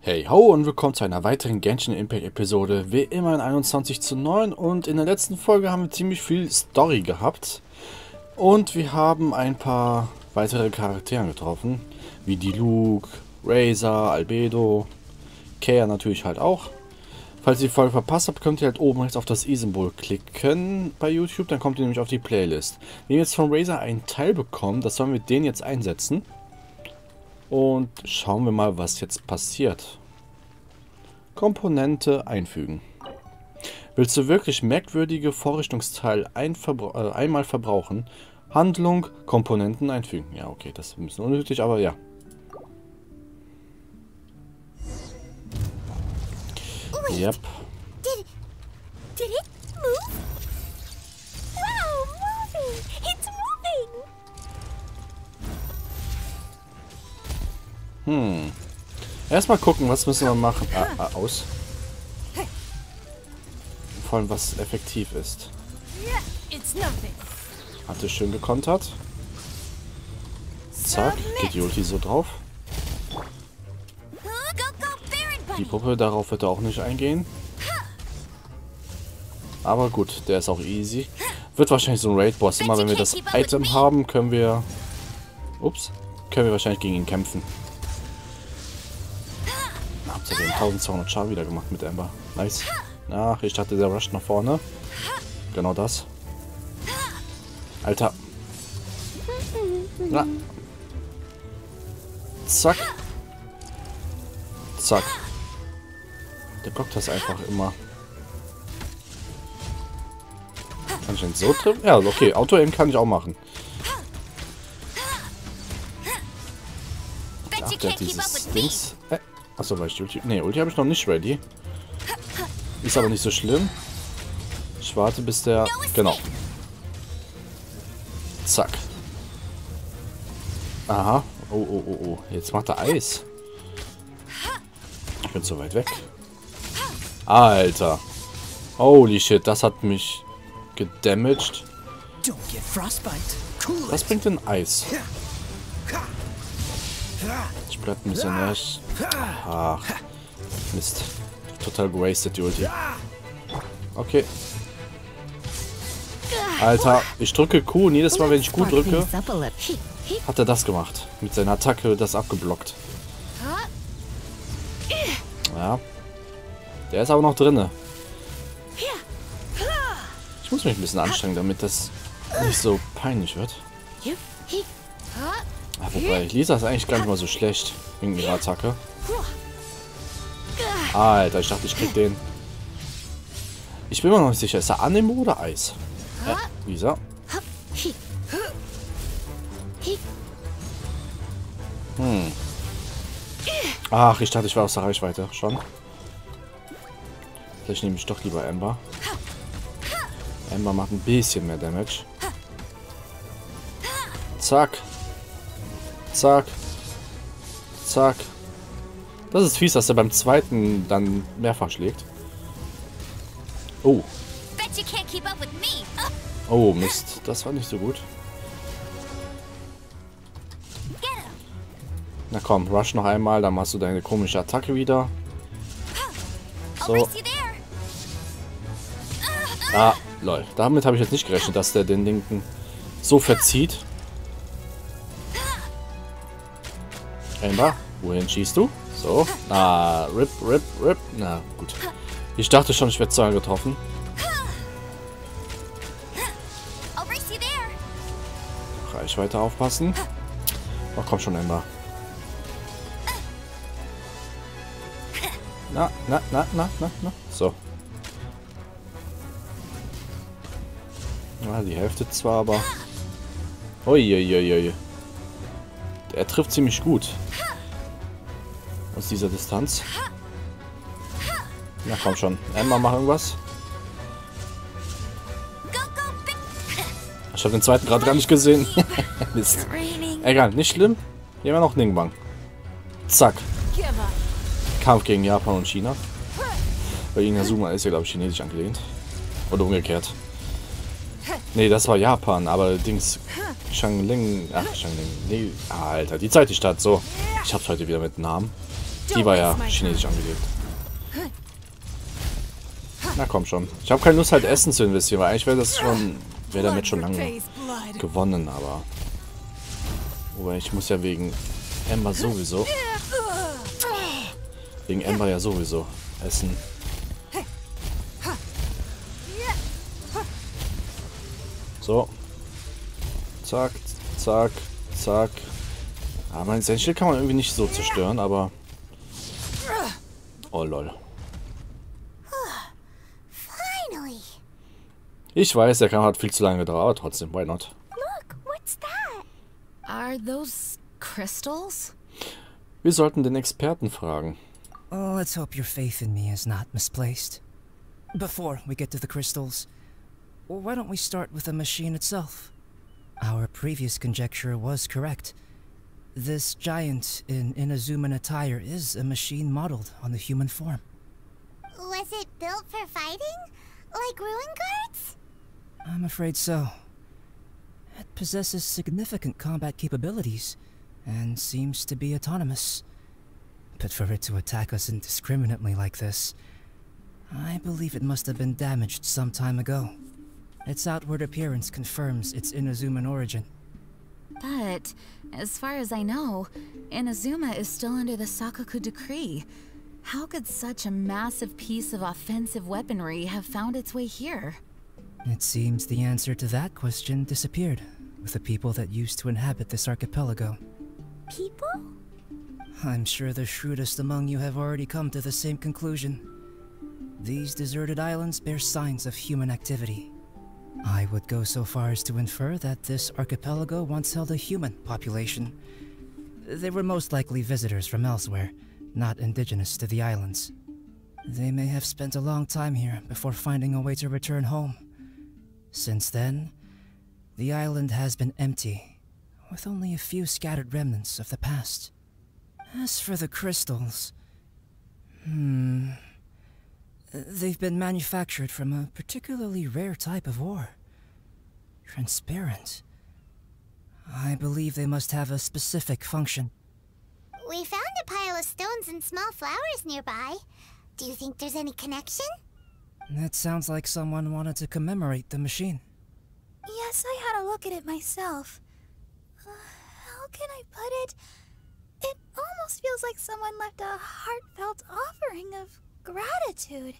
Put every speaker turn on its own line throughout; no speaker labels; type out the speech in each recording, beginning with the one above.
Hey ho und willkommen zu einer weiteren Genshin Impact Episode, wie immer in 21:9, und in der letzten Folge haben wir ziemlich viel Story gehabt und wir haben ein paar weitere Charaktere getroffen, wie die Luke, Razor, Albedo, Kaeya natürlich halt auch. Falls ihr die Folge verpasst habt, könnt ihr halt oben rechts auf das i-Symbol klicken bei YouTube, dann kommt ihr nämlich auf die Playlist. Wir haben jetzt von Razor einen Teil bekommen, das sollen wir den jetzt einsetzen. Und schauen wir mal, was jetzt passiert. Komponente einfügen. Willst du wirklich merkwürdige Vorrichtungsteil einmal verbrauchen? Handlung, Komponenten einfügen. Ja, okay, das ist ein bisschen unnötig, aber ja. Yep.
Did it move? Wow, moving! It's moving!
Erstmal gucken, was müssen wir machen. Aus. Vor allem, was effektiv ist.
It's nothing.
Hatte schön gekontert. Zack, geht die Ulti so drauf. Die Puppe, darauf wird er auch nicht eingehen. Aber gut, der ist auch easy. Wird wahrscheinlich so ein Raid-Boss. Immer wenn wir das Item haben, können wir... Ups. Können wir wahrscheinlich gegen ihn kämpfen. Habt ihr den 1200 Schaden wieder gemacht mit Ember. Nice. Ach, ich dachte, der rusht nach vorne. Genau das. Alter. Na. Zack. Zack. Der blockt das einfach immer. Kann ich den so treffen? Ja, okay. Auto-Aim kann ich auch machen. Ach, der hat dieses Dings. Achso, weil ich die Ulti... Ne, Ulti habe ich noch nicht ready. Ist aber nicht so schlimm. Ich warte, bis der... Genau. Zack. Aha. Oh, oh, oh, oh. Jetzt macht er Eis. Ich bin zu weit weg. Alter. Holy shit, das hat mich gedamaged. Was bringt denn Eis? Ich bleib ein bisschen näher. Ach. Mist. Total gewastet, die Ulti. Okay. Alter, ich drücke Q und jedes Mal, wenn ich Q drücke, hat er das gemacht. Mit seiner Attacke das abgeblockt. Ja. Der ist aber noch drinne. Ich muss mich ein bisschen anstrengen, damit das nicht so peinlich wird. Wobei, Lisa ist eigentlich gar nicht mal so schlecht wegen ihrer Attacke. Alter, ich dachte, ich krieg den. Ich bin mir noch nicht sicher. Ist er Anemo oder Eis? Lisa. Ach, ich dachte, ich war aus der Reichweite schon. Vielleicht nehme ich doch lieber Ember. Ember macht ein bisschen mehr Damage. Zack. Zack. Zack. Das ist fies, dass er beim zweiten dann mehrfach schlägt. Oh. Oh, Mist. Das war nicht so gut. Na komm, rush noch einmal, dann machst du deine komische Attacke wieder. So. Ah, lol. Damit habe ich jetzt nicht gerechnet, dass der den Linken so verzieht. Ember, wohin schießt du? So. Ah, rip, rip, rip. Na, gut. Ich dachte schon, ich werde zweimal getroffen. Reichweite aufpassen. Ach, komm schon, Ember. Na. So. Na, die Hälfte zwar, aber... Uiuiuiui. Er trifft ziemlich gut. Aus dieser Distanz. Na komm schon. Emma, mach irgendwas. Ich habe den zweiten gerade gar nicht gesehen. Mist. Egal, nicht schlimm. Hier haben wir noch Ningbang. Zack. Kampf gegen Japan und China. Weil Inazuma ist ja, glaube ich, chinesisch angelehnt. Oder umgekehrt. Nee, das war Japan, aber Dings... Xiangling... Ach, Xiangling... Nee, Alter, die Zeit, die Stadt, so. Ich hab's heute wieder mit Namen. Die war ja chinesisch angelegt. Na komm schon. Ich habe keine Lust halt Essen zu investieren, weil eigentlich wäre damit schon lange gewonnen, aber... Wobei ich muss ja wegen Ember sowieso... Wegen Ember ja sowieso essen. So. Zack, zack, zack. Aber sein Schild kann man irgendwie nicht so zerstören, aber... Oh lol. Ich weiß, der Kampf hat viel zu lange gedauert, aber trotzdem, why not?
Look, what's that?
Are those crystals?
Wir sollten den Experten fragen.
Oh, let's hope your faith in me is not misplaced. Before we get to the crystals, why don't we start with the machine itself? Our previous conjecture was correct. This giant in Inazuman attire is a machine modeled on the human form.
Was it built for fighting? Like ruin guards?
I'm afraid so. It possesses significant combat capabilities, and seems to be autonomous. But for it to attack us indiscriminately like this, I believe it must have been damaged some time ago. Its outward appearance confirms its Inazuman origin.
But, as far as I know, Inazuma is still under the Sakaku decree. How could such a massive piece of offensive weaponry have found its way here?
It seems the answer to that question disappeared with the people that used to inhabit this archipelago.
People?
I'm sure the shrewdest among you have already come to the same conclusion. These deserted islands bear signs of human activity. I would go so far as to infer that this archipelago once held a human population. They were most likely visitors from elsewhere, not indigenous to the islands. They may have spent a long time here before finding a way to return home. Since then, the island has been empty, with only a few scattered remnants of the past. As for the crystals... They've been manufactured from a particularly rare type of ore. Transparent. I believe they must have a specific function.
We found a pile of stones and small flowers nearby. Do you think there's any connection?
It sounds like someone wanted to commemorate the machine.
Yes, I had a look at it myself. How can I put it? It almost feels like someone left a heartfelt offering of gratitude.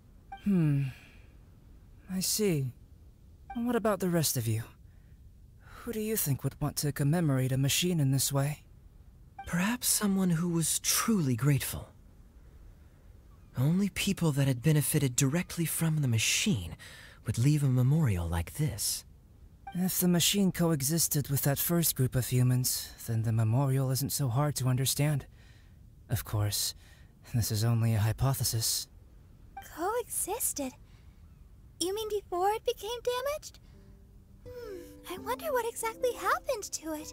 I see. What about the rest of you? Who do you think would want to commemorate a machine in this way?
Perhaps someone who was truly grateful. Only people that had benefited directly from the machine would leave a memorial like this.
If the machine coexisted with that first group of humans, then the memorial isn't so hard to understand. Of course, this is only a hypothesis.
Coexisted? You mean before it became damaged? I wonder what exactly happened to it.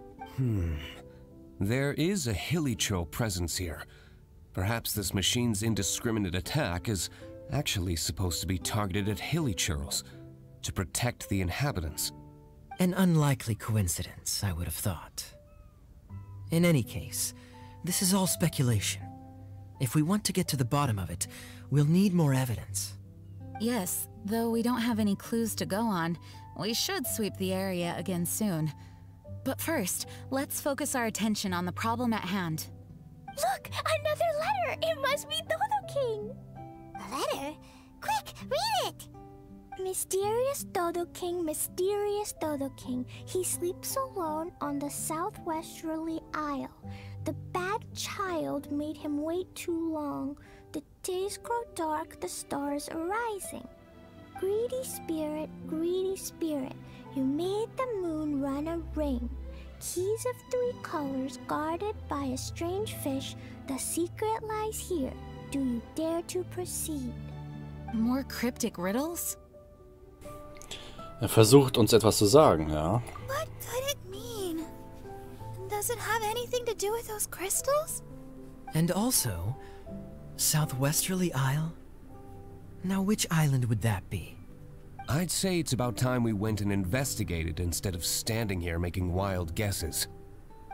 There is a Hilichurl presence here. Perhaps this machine's indiscriminate attack is actually supposed to be targeted at Hilichurls to protect the inhabitants.
An unlikely coincidence, I would have thought. In any case, this is all speculation. If we want to get to the bottom of it, we'll need more evidence.
Yes, though we don't have any clues to go on, we should sweep the area again soon. But first, let's focus our attention on the problem at hand.
Look, another letter! It must be Dodo King! A letter? Quick, read it! Mysterious Dodo King, mysterious Dodo King. He sleeps alone on the southwesterly isle. The bad child made him wait too long. The days grow dark, the stars are rising. Greedy spirit, you made the moon run a ring. Keys of 3 colors guarded by a strange fish. The secret lies here. Do you dare to proceed?
More cryptic riddles?
Er versucht uns etwas zu sagen, ja.
What could it mean? Does it have anything to do with those crystals?
And also, Southwesterly Isle? Now which island would that be?
I'd say it's about time we went and investigated instead of standing here making wild guesses.
We've looked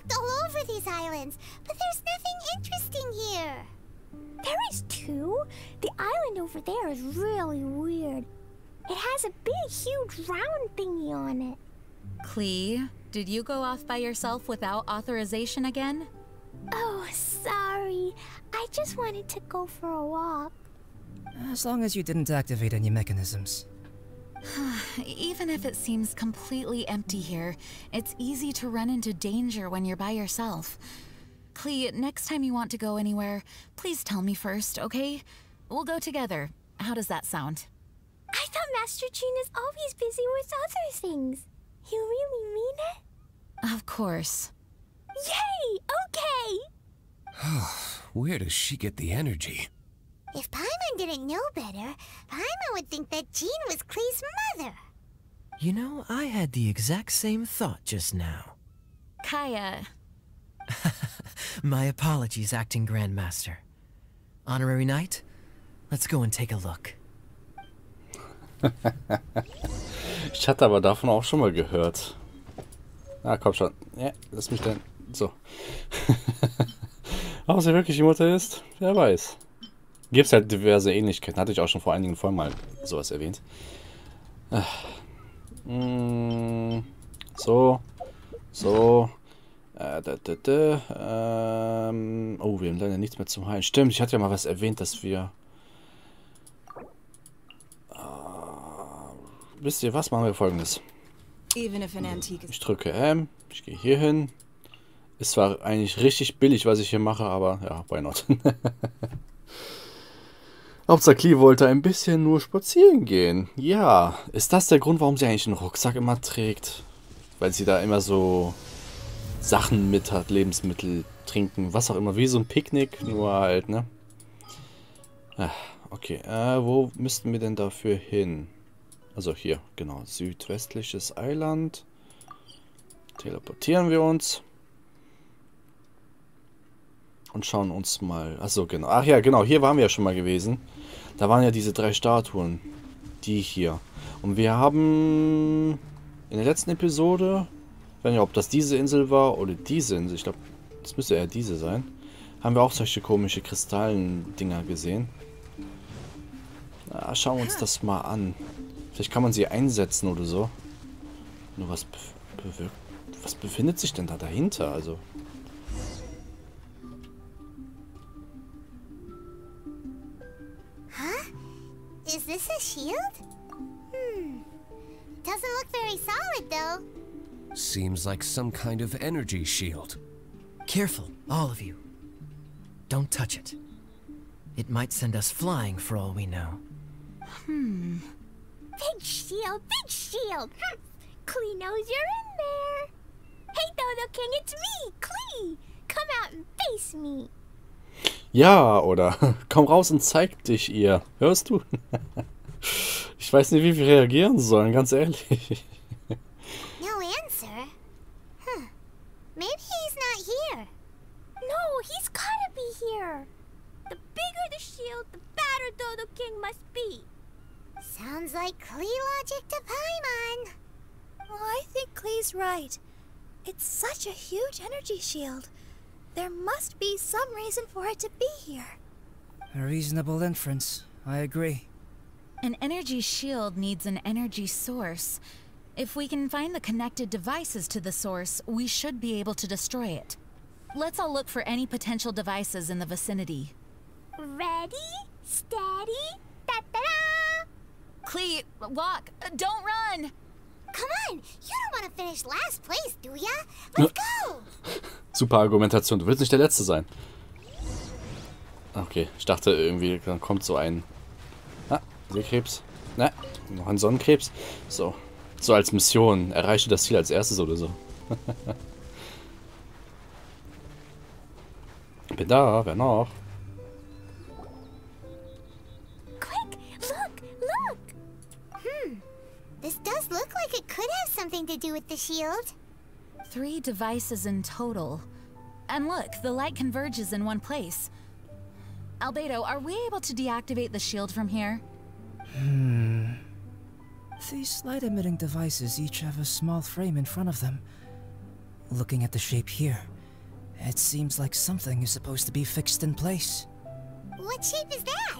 looked all over these islands, but there's nothing interesting here. There is too. The island over there is really weird. It has a big, huge round thingy on it.
Klee, did you go off by yourself without authorization again?
Oh, sorry. I just wanted to go for a walk.
As long as you didn't activate any mechanisms.
Even if it seems completely empty here, it's easy to run into danger when you're by yourself. Klee, next time you want to go anywhere, please tell me first, okay? We'll go together. How does that sound?
I thought Master Jean is always busy with other things. You really mean it?
Of course.
Yay! Okay!
Where does she get the energy?
If Paimon didn't know better, Paimon would think that Jean was Klee's mother.
You know, I had the exact same thought just now.
Kaya.
My apologies, Acting Grandmaster. Honorary Knight, let's go and take a look.
Ich hatte aber davon auch schon mal gehört. Ah, komm schon. Ja, lass mich denn. So. Ob sie wirklich die Mutter ist? Wer weiß. Gibt es halt diverse Ähnlichkeiten. Hatte ich auch schon vor einigen Folgen mal sowas erwähnt. So. So. Oh, wir haben leider nichts mehr zum Heilen. Stimmt, ich hatte ja mal was erwähnt, dass wir... wisst ihr was? Machen wir Folgendes. Ich drücke M, ich gehe hier hin. Ist zwar eigentlich richtig billig, was ich hier mache, aber ja, why not? Hauptsache Klee wollte ein bisschen nur spazieren gehen. Ja, ist das der Grund, warum sie eigentlich einen Rucksack immer trägt? Weil sie da immer so Sachen mit hat, Lebensmittel, trinken, was auch immer, wie so ein Picknick, nur halt, ne? Okay, wo müssten wir denn dafür hin? Also hier, genau, südwestliches Eiland. Teleportieren wir uns. Und schauen uns mal... Achso, genau. Ach ja, genau, hier waren wir ja schon mal gewesen. Da waren ja diese 3 Statuen. Die hier. Und wir haben in der letzten Episode, ich weiß nicht, ob das diese Insel war oder diese Insel, ich glaube, das müsste eher diese sein, haben wir auch solche komische Kristallen-Dinger gesehen. Na, schauen wir uns das mal an. Vielleicht kann man sie einsetzen oder so. Nur was befindet sich denn da dahinter? Also...
Is this a shield? Doesn't look very solid, though.
Seems like some kind of energy shield.
Careful, all of you. Don't touch it. It might send us flying for all we know.
Big shield, big shield. Klee knows you're in there. Hey, Dodo King, it's me, Klee. Come out and face me.
Ja, oder komm raus und zeig dich ihr. Hörst du? Ich weiß nicht, wie wir reagieren sollen, ganz ehrlich.
No answer? Maybe he's not here. No, he's gotta be here. The bigger the shield, the badder Dodo King must be. Sounds like Klee logic to Paimon.
Well, I think Klee's right. It's such a huge energy shield. There must be some reason for it to be here.
A reasonable inference. I agree.
An energy shield needs an energy source. If we can find the connected devices to the source, we should be able to destroy it. Let's all look for any potential devices in the vicinity.
Ready, steady, da-da-da!
Klee, walk! Don't run!
Come on, you don't want to finish last place, do ya? Let's go!
Super Argumentation. Du willst nicht der Letzte sein. Okay, ich dachte irgendwie, dann kommt so ein... Ah, Seekrebs. Na, noch ein Sonnenkrebs. So. So als Mission. Erreiche das Ziel als erstes oder so. Bin da, wer noch?
Quick, look! This does look like it could have something to do with the shield.
3 devices in total. And look, the light converges in one place. Albedo, are we able to deactivate the shield from here?
These light-emitting devices each have a small frame in front of them. Looking at the shape here, It seems like something is supposed to be fixed in place.
What shape is that?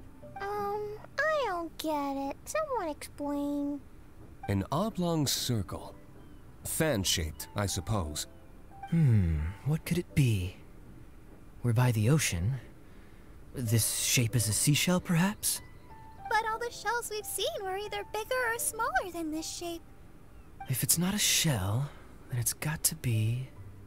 I don't get it. Someone explain.
An oblong circle. Fan-shaped, I suppose.
What could it be? We're by the ocean. This shape is a seashell, perhaps?
But all the shells we've seen were either bigger or smaller than this shape.
If it's not a shell, then it's got to be...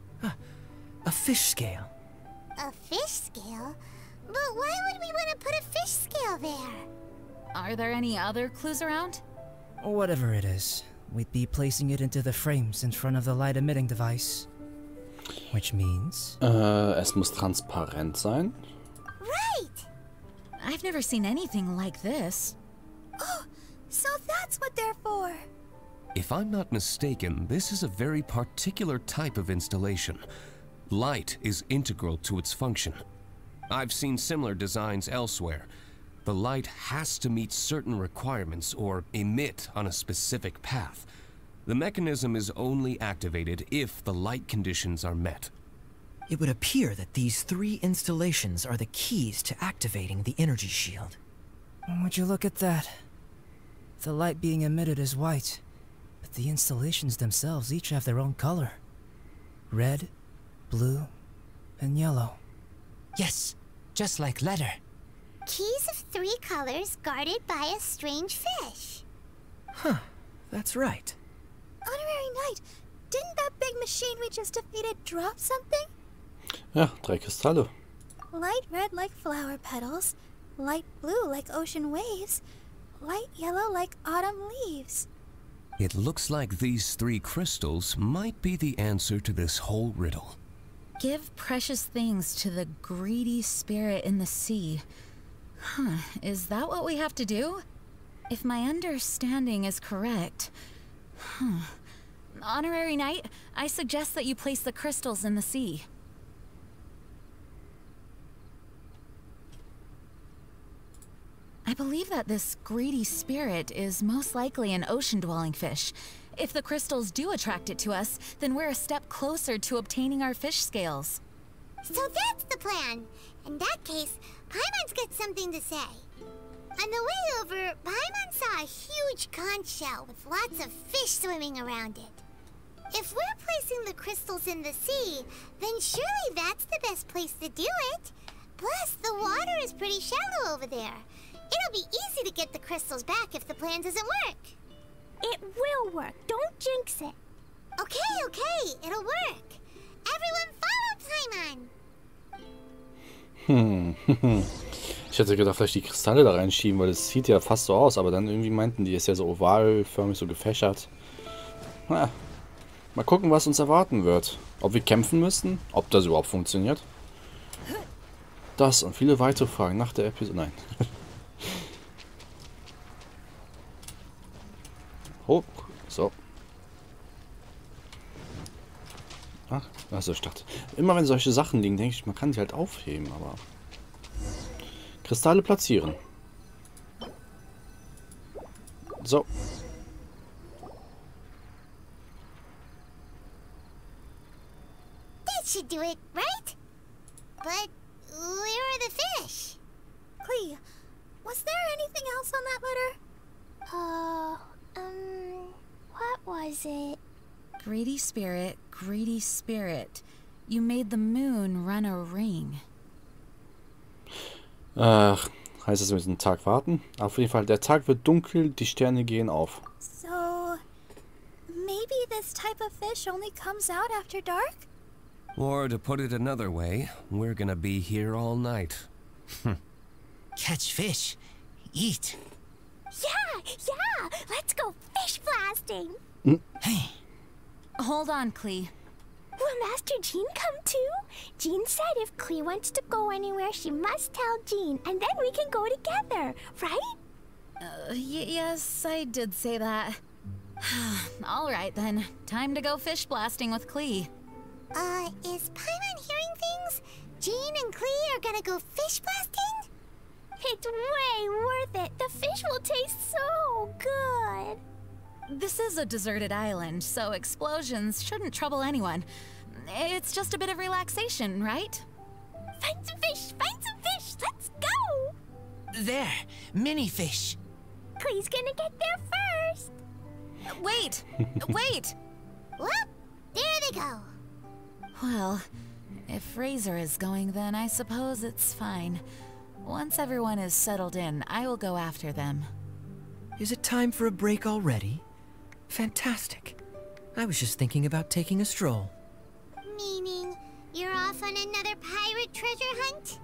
a fish scale.
A fish scale? But why would we want to put a fish scale there?
Are there any other clues around?
Whatever it is, we'd be placing it into the frames in front of the light-emitting device. Which means...
Es muss transparent sein.
Right!
I've never seen anything like this.
Oh, so that's what they're for.
If I'm not mistaken, this is a very particular type of installation. Light is integral to its function. I've seen similar designs elsewhere. The light has to meet certain requirements or emit on a specific path. The mechanism is only activated if the light conditions are met.
It would appear that these 3 installations are the keys to activating the energy shield.
Would you look at that? The light being emitted is white, but the installations themselves each have their own color. Red, blue, and yellow.
Yes, just like letter.
Keys of 3 colors guarded by a strange fish.
Huh, that's right.
Honorary Knight, didn't that big machine we just defeated drop something?
Ja, 3 Kristalle.
Light red like flower petals, light blue like ocean waves, light yellow like autumn leaves.
It looks like these 3 crystals might be the answer to this whole riddle.
Give precious things to the greedy spirit in the sea. Huh, is that what we have to do? If my understanding is correct... Honorary Knight, I suggest that you place the crystals in the sea. I believe that this greedy spirit is most likely an ocean-dwelling fish. If the crystals do attract it to us, then we're a step closer to obtaining our fish scales.
So that's the plan. In that case, Paimon's got something to say. On the way over, Paimon saw a huge conch shell with lots of fish swimming around it. If we're placing the crystals in the sea, then surely that's the best place to do it. Plus, the water is pretty shallow over there. It'll be easy to get the crystals back if the plan doesn't work. It will work. Don't jinx it. Okay, it'll work. Everyone follow Paimon.
Ich hätte gedacht, vielleicht die Kristalle da reinschieben, weil es sieht ja fast so aus, aber dann irgendwie meinten die, ist ja so ovalförmig, so gefächert. Na, mal gucken, was uns erwarten wird. Ob wir kämpfen müssen, ob das überhaupt funktioniert. Das und viele weitere Fragen nach der Episode. Nein. Hoch. So. Ach, also ich dachte, immer wenn solche Sachen liegen, denke ich, man kann die halt aufheben, aber... Kristalle platzieren. So.
That should do it, right? But where are the fish?
Klee, was there anything else on that letter?
What was it?
Greedy spirit, you made the moon run a ring.
Heißt es, wir müssen einen Tag warten? Auf jeden Fall, der Tag wird dunkel, die Sterne gehen auf.
So, maybe this type of fish only comes out after dark?
Or to put it another way, we're gonna be here all night.
Catch fish. Eat.
Yeah, let's go fish blasting.
Hey.
Hold on, Klee.
Will Master Jean come too? Jean said if Klee wants to go anywhere, she must tell Jean, and then we can go together, right?
Yes, I did say that. All right then, time to go fish blasting with Klee.
Is Paimon hearing things? Jean and Klee are gonna go fish blasting? It's way worth it. The fish will taste so good.
This is a deserted island, so explosions shouldn't trouble anyone. It's just a bit of relaxation, right?
Find some fish! Find some fish! Let's go!
There, mini fish.
Klee's gonna get there first!
Wait! Wait!
Whoop! There they go!
Well, if Razor is going, then I suppose it's fine. Once everyone is settled in, I will go after them.
Is it time for a break already? Fantastic. I was just thinking about taking a stroll.
Meaning, you're off on another pirate treasure hunt?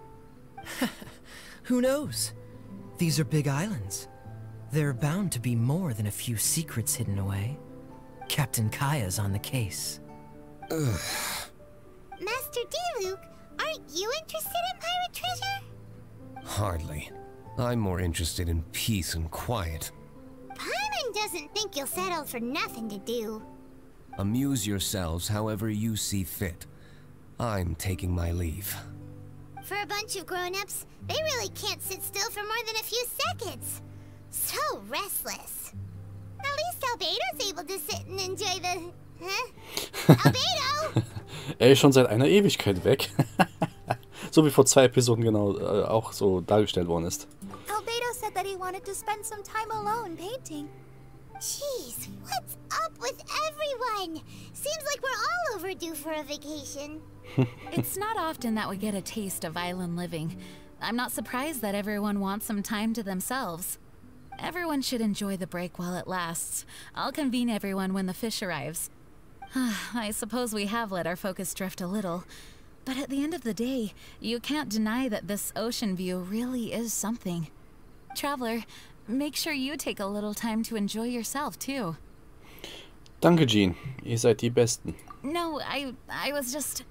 Who knows? These are big islands. There are bound to be more than a few secrets hidden away. Captain Kaya's on the case.
Ugh.
Master Diluc, aren't you interested in pirate treasure?
Hardly. I'm more interested in peace and quiet.
Paimon doesn't think you'll settle for nothing to do.
Amuse yourselves however you see fit. I'm taking my leave.
For a bunch of grown-ups, they really can't sit still for more than a few seconds. So restless. At least Albedo's able to sit and enjoy the... Huh? Albedo!
Er ist schon seit einer Ewigkeit weg. So wie vor 2 Episoden genau auch so dargestellt worden ist.
Albedo said that he wanted to spend some time alone painting.
Jeez, what's up with everyone? Seems like we're all overdue for a vacation.
It's not often that we get a taste of island living. I'm not surprised that everyone wants some time to themselves. Everyone should enjoy the break while it lasts. I'll convene everyone when the fish arrives. I suppose we have let our focus drift a little. But at the end of the day, you can't deny that this ocean view really is something. Traveler, make sure you take a little time to enjoy yourself too.
Danke, Jean. Ihr seid die Besten.
No, I was just...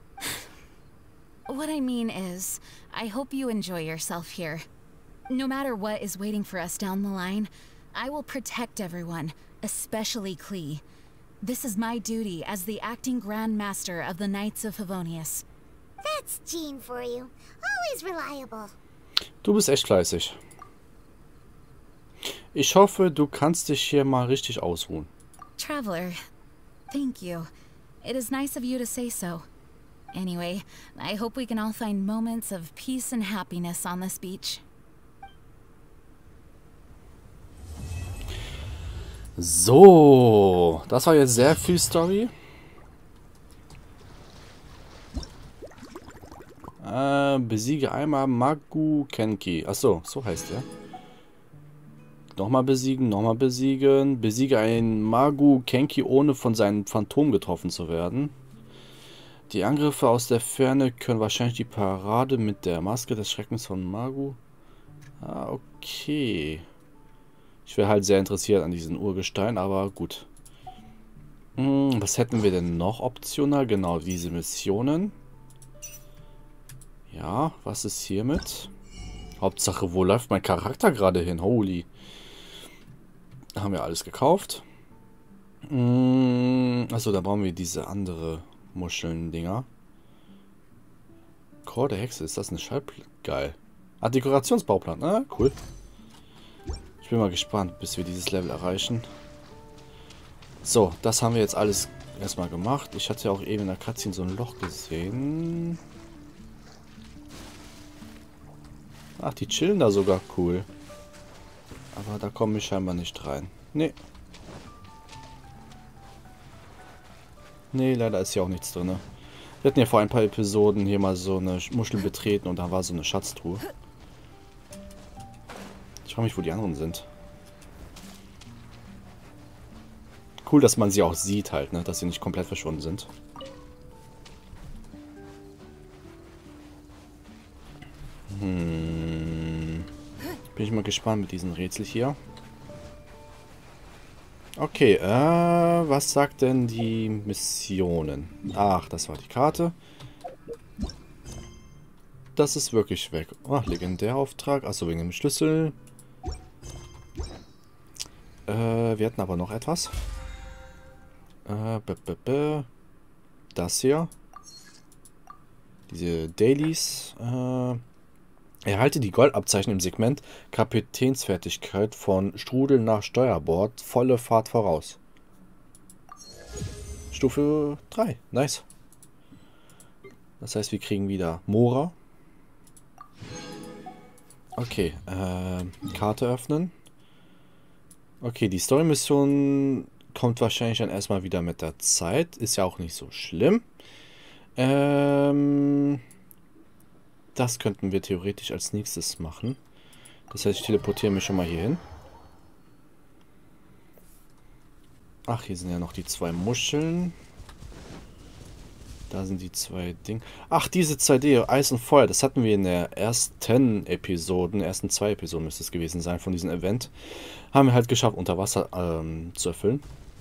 What I mean is, I hope you enjoy yourself here. No matter what is waiting for us down the line, I will protect everyone, especially Klee. This is my duty as the acting Grand Master of the Knights of Favonius.
That's Jean for you. Always reliable.
Du bist echt fleißig. Ich hoffe, du kannst dich hier mal richtig ausruhen.
Traveler, thank you. It is nice of you to say so. Anyway, I hope we can all find moments of peace and happiness on this beach.
So, das war jetzt sehr viel Story. Besiege einmal Magu Kenki. Achso, so heißt er. Nochmal besiegen, nochmal besiegen. Besiege einen Magu Kenki, ohne von seinem Phantom getroffen zu werden. Die Angriffe aus der Ferne können wahrscheinlich die Parade mit der Maske des Schreckens von Magu. Ah, okay. Ich wäre halt sehr interessiert an diesen Urgestein, aber gut. Was hätten wir denn noch optional? Genau, diese Missionen. Ja, was ist hiermit? Hauptsache, wo läuft mein Charakter gerade hin? Holy. Haben wir alles gekauft. Achso, da brauchen wir diese andere Muscheln-Dinger. Chor der Hexe, ist das eine Schallplatte? Geil. Ah, Dekorationsbauplan. Ah, cool. Ich bin mal gespannt, bis wir dieses Level erreichen. So, das haben wir jetzt alles erstmal gemacht. Ich hatte ja auch eben in der Cutscene so ein Loch gesehen. Ach, die chillen da sogar, cool. Aber da komme ich scheinbar nicht rein. Nee. Nee, leider ist hier auch nichts drin. Wir hatten ja vor ein paar Episoden hier mal so eine Muschel betreten und da war so eine Schatztruhe. Ich frage mich, wo die anderen sind. Cool, dass man sie auch sieht halt, ne? Dass sie nicht komplett verschwunden sind. Bin ich mal gespannt mit diesem Rätsel hier. Okay, was sagt denn die Missionen? Ach, das war die Karte. Das ist wirklich weg. Oh, Legendärauftrag. Achso, wegen dem Schlüssel. Wir hatten aber noch etwas. Das hier. Diese Dailies. Erhalte die Goldabzeichen im Segment Kapitänsfertigkeit von Strudel nach Steuerbord. Volle Fahrt voraus. Stufe 3. Nice. Das heißt, wir kriegen wieder Mora. Okay, Karte öffnen. Okay, die Story-Mission kommt wahrscheinlich dann erstmal wieder mit der Zeit. Ist ja auch nicht so schlimm. Das könnten wir theoretisch als nächstes machen. Das heißt, ich teleportiere mich schon mal hier hin. Ach, hier sind ja noch die 2 Muscheln. Da sind die 2 Dinge. Ach, diese 2D, Eis und Feuer, das hatten wir in der ersten 2 Episoden müsste es gewesen sein von diesem Event. Haben wir halt geschafft, unter Wasser zu erfüllen.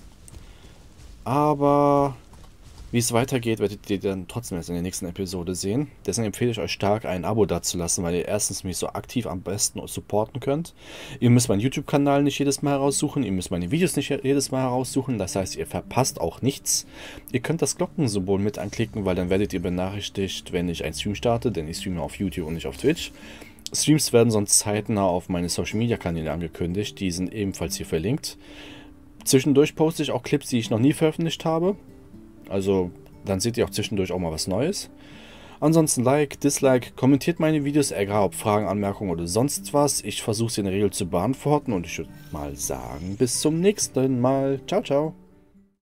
Aber wie es weitergeht, werdet ihr dann trotzdem erst in der nächsten Episode sehen. Deswegen empfehle ich euch stark, ein Abo dazulassen, weil ihr erstens mich so aktiv am besten supporten könnt. Ihr müsst meinen YouTube-Kanal nicht jedes Mal heraussuchen, ihr müsst meine Videos nicht jedes Mal heraussuchen, das heißt, ihr verpasst auch nichts. Ihr könnt das Glockensymbol mit anklicken, weil dann werdet ihr benachrichtigt, wenn ich einen Stream starte, denn ich streame auf YouTube und nicht auf Twitch. Streams werden sonst zeitnah auf meine Social-Media-Kanäle angekündigt, die sind ebenfalls hier verlinkt. Zwischendurch poste ich auch Clips, die ich noch nie veröffentlicht habe. Also, dann seht ihr auch zwischendurch auch mal was Neues. Ansonsten Like, Dislike, kommentiert meine Videos, egal ob Fragen, Anmerkungen oder sonst was. Ich versuche sie in der Regel zu beantworten und ich würde mal sagen, bis zum nächsten Mal. Ciao, ciao.